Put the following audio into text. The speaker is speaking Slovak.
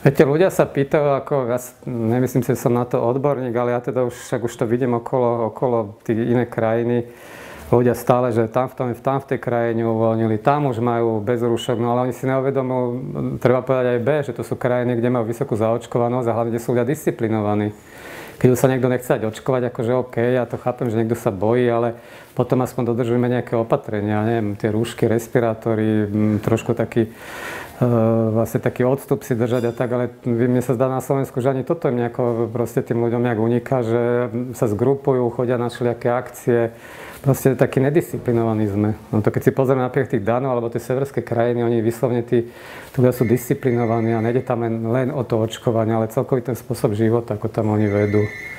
Viete, ľudia sa pýtajú, ako, nemyslím si, že som na to odborník, ale ja teda už to vidím okolo tých iné krajiny. Ľudia stále, že tam v tej krajine uvoľnili, tam už majú bez rúšok, no ale oni si neuvedomujú, treba povedať aj B, že to sú krajiny, kde majú vysokú zaočkovanosť a hlavne, kde sú ľudia disciplinovaní. Keď sa niekto nechce dať očkovať, akože OK, ja to chápem, že niekto sa bojí, ale potom aspoň dodržujeme nejaké opatrenia, neviem, tie rúšky, respirátory, trošku taký vlastne taký odstup si držať a tak, ale mne sa zdá na Slovensku, že ani toto im nejako proste tým ľuďom nejak uniká, že sa zgrupujú, chodia na všelijaké akcie, proste takí nedisciplinovaní sme. No to keď si pozrieme napriek tých Danov alebo tie severské krajiny, oni vyslovne tí ľudia sú disciplinovaní a nejde tam len o to očkovanie, ale celkový ten spôsob života, ako tam oni vedú.